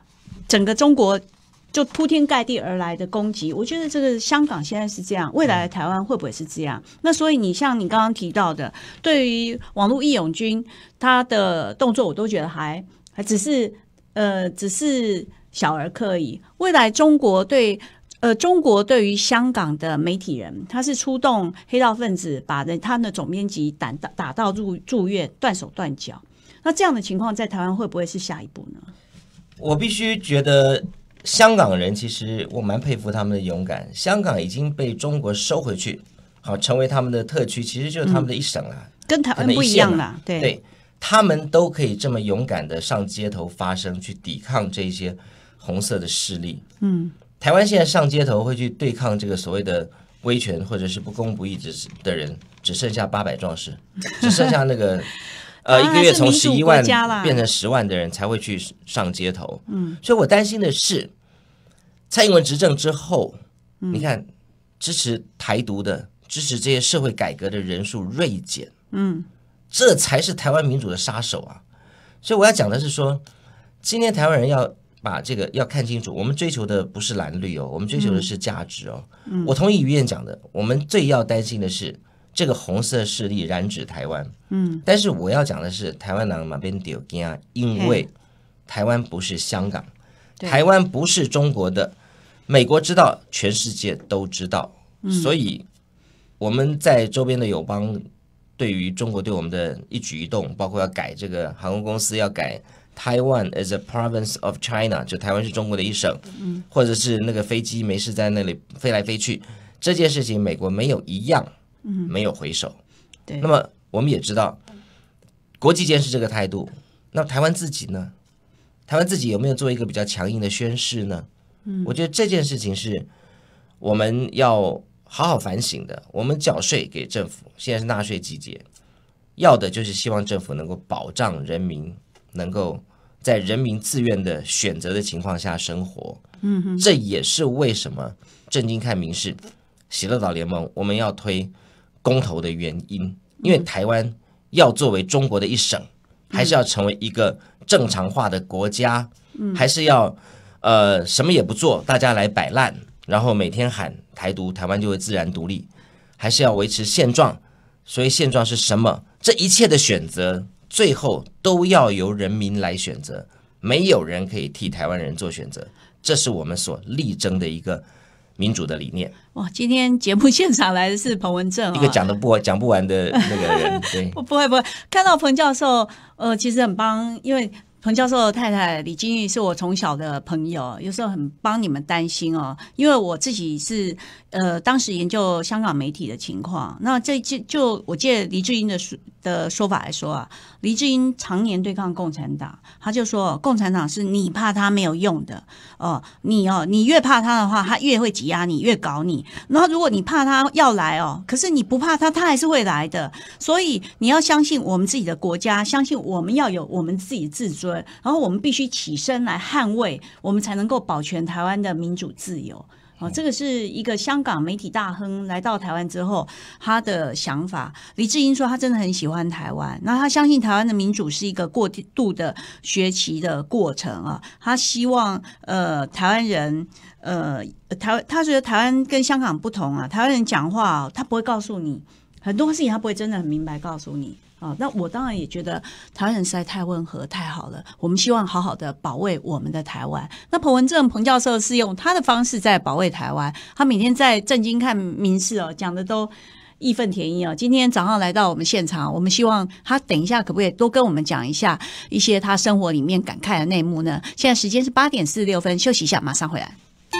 整个中国就铺天盖地而来的攻击，我觉得这个香港现在是这样，未来的台湾会不会是这样？那所以你像你刚刚提到的，对于网络义勇军他的动作，我都觉得还只是小儿科而已。未来中国对于香港的媒体人，他是出动黑道分子，把他的总编辑打到住院，断手断脚。那这样的情况在台湾会不会是下一步呢？ 我必须觉得香港人其实我蛮佩服他们的勇敢。香港已经被中国收回去，好成为他们的特区，其实就是他们的一省啦， 跟台湾不一样啦。 对，他们都可以这么勇敢的上街头发声，去抵抗这些红色的势力。台湾现在上街头会去对抗这个所谓的威权或者是不公不义的人，只剩下800壮士，只剩下那个一个月从11万变成10万的人才会去上街头。所以我担心的是，蔡英文执政之后，你看支持台独的、支持这些社会改革的人数锐减。这才是台湾民主的杀手啊！所以我要讲的是说，今天台湾人要把这个要看清楚，我们追求的不是蓝绿哦，我们追求的是价值哦。我同意于燕讲的，我们最要担心的是这个红色势力染指台湾。但是我要讲的是，台湾人马边丢惊，因为台湾不是香港，台湾不是中国的，美国知道，全世界都知道，所以我们在周边的友邦对于中国对我们的一举一动，包括要改这个航空公司，要改Taiwan as a province of China， 就台湾是中国的一省，或者是那个飞机没事在那里飞来飞去，这件事情美国没有一样没有回手。那么我们也知道，国际间是这个态度，那台湾自己呢？台湾自己有没有做一个比较强硬的宣示呢？我觉得这件事情是我们要好好反省的。我们缴税给政府，现在是纳税季节，要的就是希望政府能够保障人民能够在人民自愿的选择的情况下生活。这也是为什么正经看民事喜乐岛联盟我们要推公投的原因，因为台湾要作为中国的一省，还是要成为一个正常化的国家，还是要什么也不做，大家来摆烂，然后每天喊台独，台湾就会自然独立，还是要维持现状。所以现状是什么？这一切的选择最后都要由人民来选择，没有人可以替台湾人做选择，这是我们所力争的一个民主的理念。 哇，今天节目现场来的是彭文正，一个讲不完的那个人。对， 不会，看到彭教授，其实很棒，因为彭教授的太太李金玉是我从小的朋友，有时候很帮你们担心哦，因为我自己是当时研究香港媒体的情况，那这就我借黎智英的说法来说啊，黎智英常年对抗共产党，他就说共产党是你怕他没有用的你越怕他的话，他越会挤压你，越搞你。然后如果你怕他要来可是你不怕他，他还是会来的。所以你要相信我们自己的国家，相信我们要有我们自己的自尊，然后我们必须起身来捍卫，我们才能够保全台湾的民主自由。这个是一个香港媒体大亨来到台湾之后他的想法。黎智英说他真的很喜欢台湾，那他相信台湾的民主是一个过度的学习的过程啊。他希望台湾人他觉得台湾跟香港不同啊，台湾人讲话他不会告诉你很多事情，他不会真的很明白告诉你。那我当然也觉得台湾人实在太温和太好了，我们希望好好的保卫我们的台湾。那彭文正彭教授是用他的方式在保卫台湾，他每天在正经看民事讲的都义愤填膺今天早上来到我们现场，我们希望他等一下可不可以多跟我们讲一下一些他生活里面感慨的内幕呢？现在时间是8点46分，休息一下马上回来。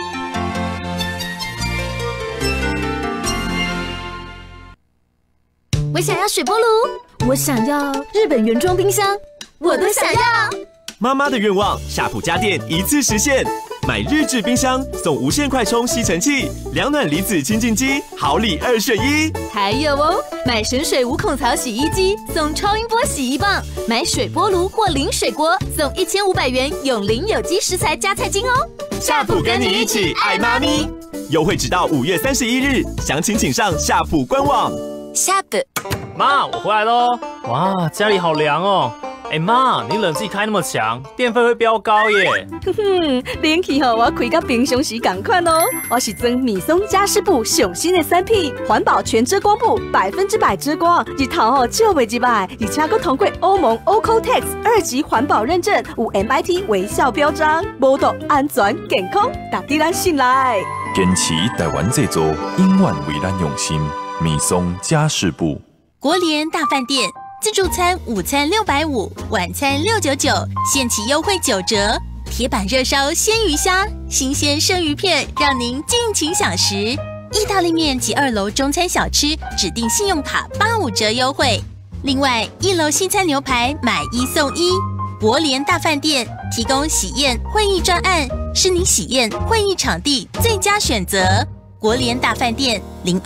我想要水波炉，我想要日本原装冰箱，我都想要。 妈妈的愿望，夏普家电一次实现，买日制冰箱送无线快充吸尘器、凉暖离子清净机，好礼2选1。 还有买神水无孔槽洗衣机送超音波洗衣棒，买水波炉或零水锅送1500元永龄有机食材加菜金哦。 夏普跟你一起爱妈咪，优惠直到5月31日，详情请上夏普官网。 夏普， 妈，我回来喽！哇，家里好凉哦。 哎妈，你冷气开那么强，电费会飙高耶！ 哼哼，冷气吼我开甲平常时同款哦。我是装米松家饰布上新的产品，环保全遮光布，100%遮光，日头吼照袂入来，而且佫通过欧盟 Ocotex 2级环保认证，有 MIT 微笑标章，无毒、安全、健康，值得咱信赖。 坚持台湾制作，永远为咱用心。米松家饰布， 国联大饭店自助餐午餐650，晚餐699，限期优惠9折。铁板热烧鲜鱼虾，新鲜生鱼片，让您尽情享食。意大利面及2楼中餐小吃指定信用卡85折优惠。另外，1楼西餐牛排买1送1。国联大饭店提供喜宴会议专案，是您喜宴会议场地最佳选择。国联大饭店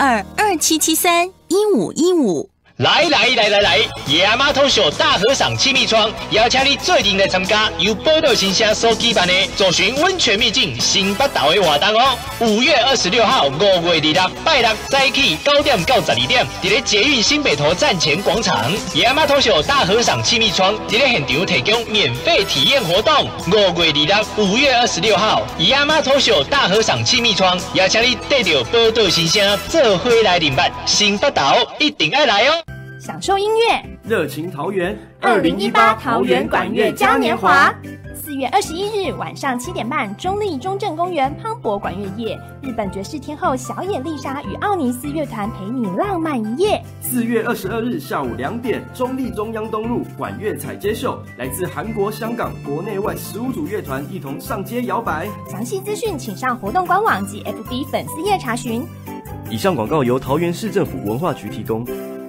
0227731515。 来，野阿妈通秀大和赏气密窗，邀请你做阵来参加由报道新社所举办的走寻温泉秘境新北岛的活动哦。5月26号5月26拜六早起9点到12点，伫咧捷运新北投站前广场，野阿妈通秀大和赏气密窗伫咧现场提供免费体验活动。5月26号，野阿妈通秀大和赏气密窗，邀请你带着报道新社做伙来领办新北岛，一定爱来哦。 享受音乐， 热情桃园 2018桃园管乐嘉年华，4月21日晚上7点半，中立中正公园磅礴管乐夜，日本爵士天后小野丽莎与奥尼斯乐团陪你浪漫一夜。 4月22日下午2点，中立中央东路管乐彩街秀，来自韩国、香港国内外15组乐团一同上街摇摆。 详细资讯请上活动官网及 FB 粉丝页查询。 以上广告由桃园市政府文化局提供。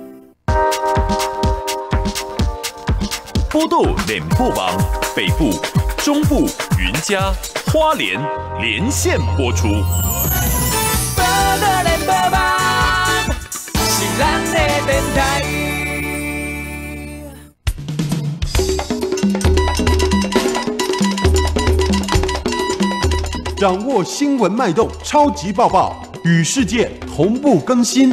波豆联播网北部、中部、云嘉、花莲连线播出。 波豆联播网是咱的电台。 掌握新闻脉动，超级报报，与世界同步更新。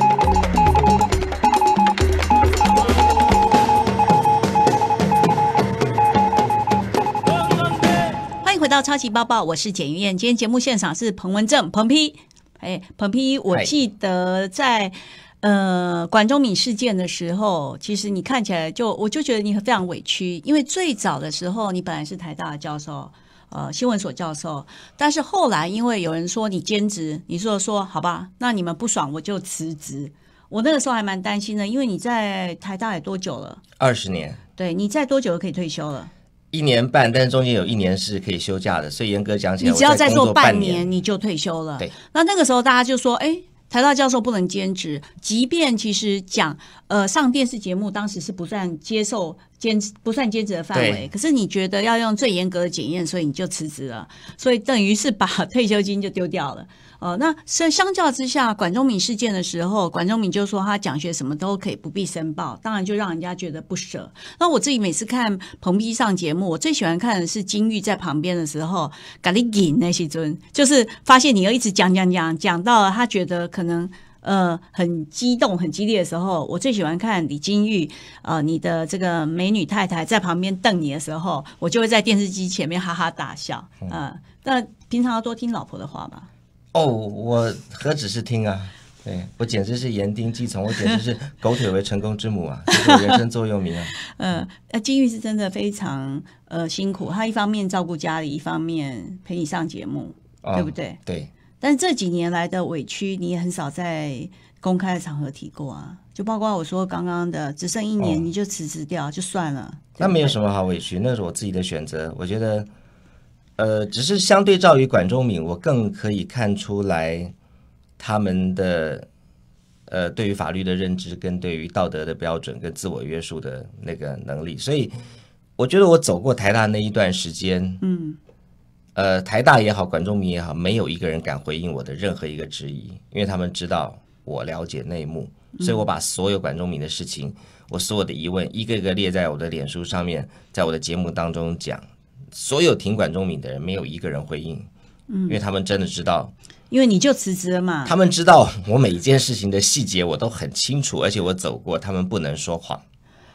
回到超级报报，我是简玉燕。今天节目现场是彭文正、彭批。彭批，我记得在管中闵事件的时候，其实你看起来我就觉得你非常委屈，因为最早的时候你本来是台大的教授，新闻所教授，但是后来因为有人说你兼职，你说好吧，那你们不爽我就辞职。我那个时候还蛮担心的，因为你在台大也多久了 ？20年。 对，你在多久可以退休了 ？1年半，但是中间有1年是可以休假的，所以严格讲起来， 你只要再做半年你就退休了。 对， 那个时候大家就说，台大教授不能兼职，即便其实讲上电视节目，当时是不算兼职的范围，可是你觉得要用最严格的检验，所以你就辞职了，所以等于是把退休金就丢掉了。那相较之下，管中闵事件的时候，管中闵就说他奖学什么都可以不必申报，当然就让人家觉得不舍。那我自己每次看彭批上节目，我最喜欢看的是金玉在旁边的时候，给你引那些尊，就是发现你要一直讲到了他觉得可能很激动很激烈的时候，我最喜欢看李金玉你的这个美女太太在旁边瞪你的时候，我就会在电视机前面哈哈大笑。但平常要多听老婆的话吧。 我何止是听啊，对，我简直是言听计从，我简直是狗腿为成功之母啊，这是我人生座右铭啊。 金玉是真的非常辛苦，他一方面照顾家里，一方面陪你上节目，对不对？ 对。 但是这几年来的委屈，你也很少在公开的场合提过啊，就包括我说刚刚的，只剩1年你就辞职掉就算了， 那没有什么好委屈，那是我自己的选择。我觉得，只是相对照于管中闵，我更可以看出来他们的对于法律的认知，跟对于道德的标准，跟自我约束的那个能力。所以，我觉得我走过台大那一段时间，台大也好，管中闵也好，没有一个人敢回应我的任何一个质疑，因为他们知道我了解内幕，所以我把所有管中闵的事情，我所有的疑问一个一个列在我的脸书上面，在我的节目当中讲，所有挺管中闵的人没有一个人回应，因为他们真的知道， 因为你就辞职了嘛， 他们知道我每一件事情的细节我都很清楚，而且我走过，他们不能说谎。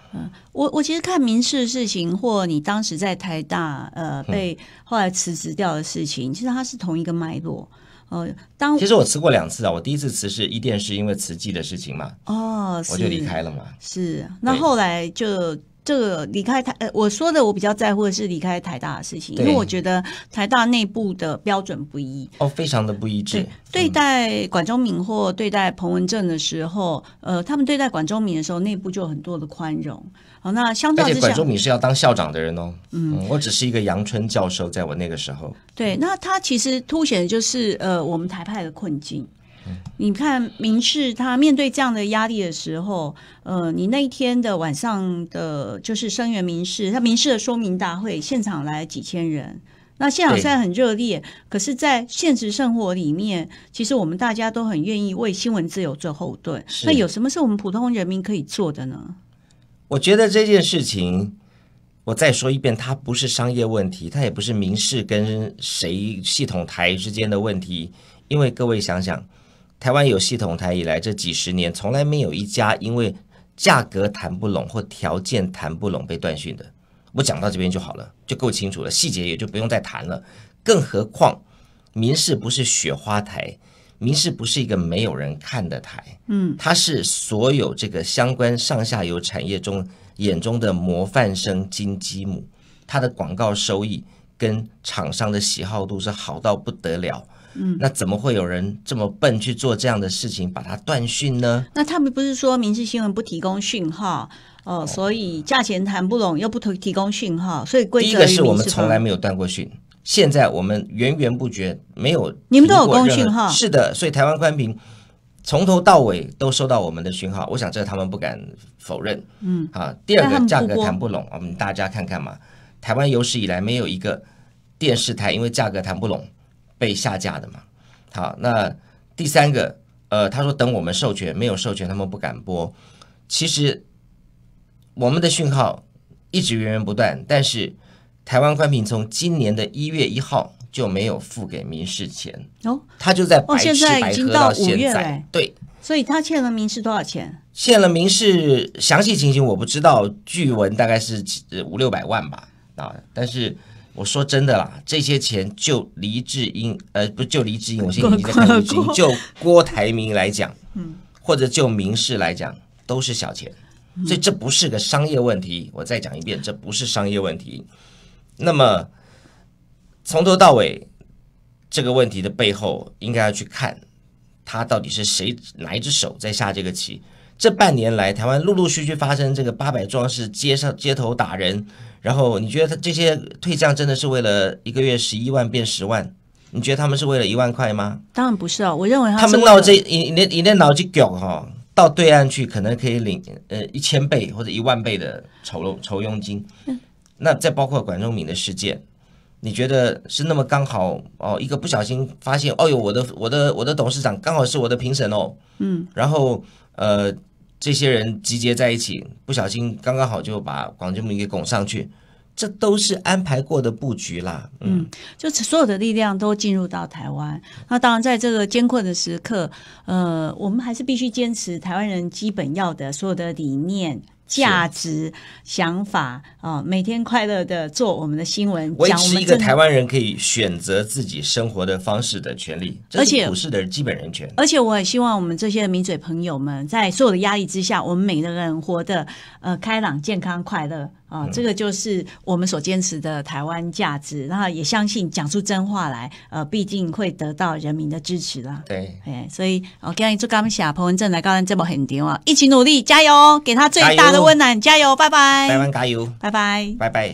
我其实看民事的事情，或你当时在台大被后来辞职掉的事情，其实它是同一个脉络。 其实我辞过2次啊，我第一次辞是伊甸是因为慈济的事情嘛，我就离开了嘛。 是，那后来就这个离开我说的我比较在乎的是离开台大的事情，因为我觉得台大内部的标准不一， 非常的不一致。 对待管中闵或对待彭文正的时候，他们对待管中闵的时候，内部就有很多的宽容。那相较之下， 而且管中闵是要当校长的人哦。我只是一个阳春教授，在我那个时候。 对，那他其实凸显的就是我们台派的困境。你看民视他面对这样的压力的时候，你那一天的晚上的就是声援民视，他民视的说明大会现场来几千人，那现场虽然很热烈，可是在现实生活里面，其实我们大家都很愿意为新闻自由做后盾。那有什么是我们普通人民可以做的呢？ 我觉得这件事情，我再说一遍，它不是商业问题，它也不是民视跟谁系统台之间的问题，因为各位想想，台湾有系统台以来这几十年，从来没有一家因为价格谈不拢或条件谈不拢被断讯的。我讲到这边就好了，就够清楚了，细节也就不用再谈了。更何况民视不是雪花台，民视不是一个没有人看的台，它是所有这个相关上下游产业中眼中的模范生金鸡母，它的广告收益跟厂商的喜好度是好到不得了。那怎么会有人这么笨去做这样的事情，把它断讯呢？ 那他们不是说民视新闻不提供讯号，所以价钱谈不拢，又不提供讯号，所以归责于民视。 第一个是我们从来没有断过讯，现在我们源源不绝，没有你们都有供讯号， 是的，所以台湾宽频从头到尾都收到我们的讯号，我想这他们不敢否认。第二个价格谈不拢，我们大家看看嘛，台湾有史以来没有一个电视台因为价格谈不拢被下架的嘛。好，那第三个，他说等我们授权，没有授权他们不敢播。其实我们的讯号一直源源不断，但是台湾宽频从今年的1月1号就没有付给民视钱，他就在白吃白喝到现在。对， 所以他欠了民视多少钱？ 欠了民视详细情形我不知道，据闻大概是500-600万吧。但是我说真的啦，这些钱就黎智英，不就黎智英，我现在已经在看黎智英，就郭台铭来讲，或者就民视来讲，都是小钱，所以这不是个商业问题。我再讲一遍，这不是商业问题。那么从头到尾，这个问题的背后，应该要去看，他到底是谁哪一只手在下这个棋。这半年来，台湾陆陆续续发生这个800壮士街头打人。然后你觉得这些退将真的是为了一个月11万变10万？你觉得他们是为了1万块吗？ 当然不是啊，我认为他们闹这你的脑筋狗哈，到对岸去可能可以领1000倍或者1万倍的酬佣金。那再包括管中闵的事件，你觉得是那么刚好哦？一个不小心发现，哦哟，我的董事长刚好是我的评审哦，然后这些人集结在一起，不小心刚刚好就把管中闵给拱上去，这都是安排过的布局啦。 就所有的力量都进入到台湾。那当然，在这个艰困的时刻，我们还是必须坚持台湾人基本要的所有的理念、价值、想法每天快乐的做我们的新闻， 维持一个台湾人可以选择自己生活的方式的权利，这是普世的基本人权。 而且我也希望我们这些名嘴朋友们，在所有的压力之下，我们每个人活得开朗、健康、快乐这个就是我们所坚持的台湾价值。然后也相信讲出真话来，必定会得到人民的支持啦。 对， 所以今天祝感谢彭文正来到咱这么很场啊，一起努力，加油，给他最大的温暖，加油，拜拜， 台湾加油， 拜拜， 拜拜。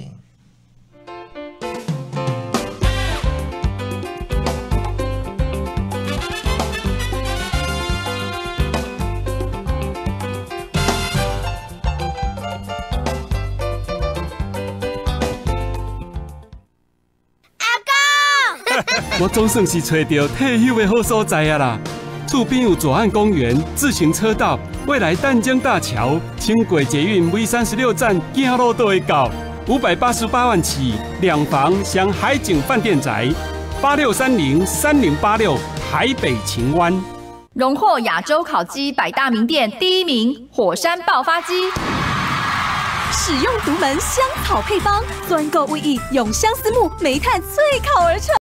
我总算是找到退休的好所在啊啦！厝边有左岸公园、自行车道、未来淡江大桥、轻轨捷运 V36 站走路都会到，588万起，2房享海景饭店宅，86303086台北晴湾， 荣获亚洲烤鸡100大名店第1名，火山爆发鸡。 使用独门香草配方，专购唯一用相思木、煤炭萃烤而成。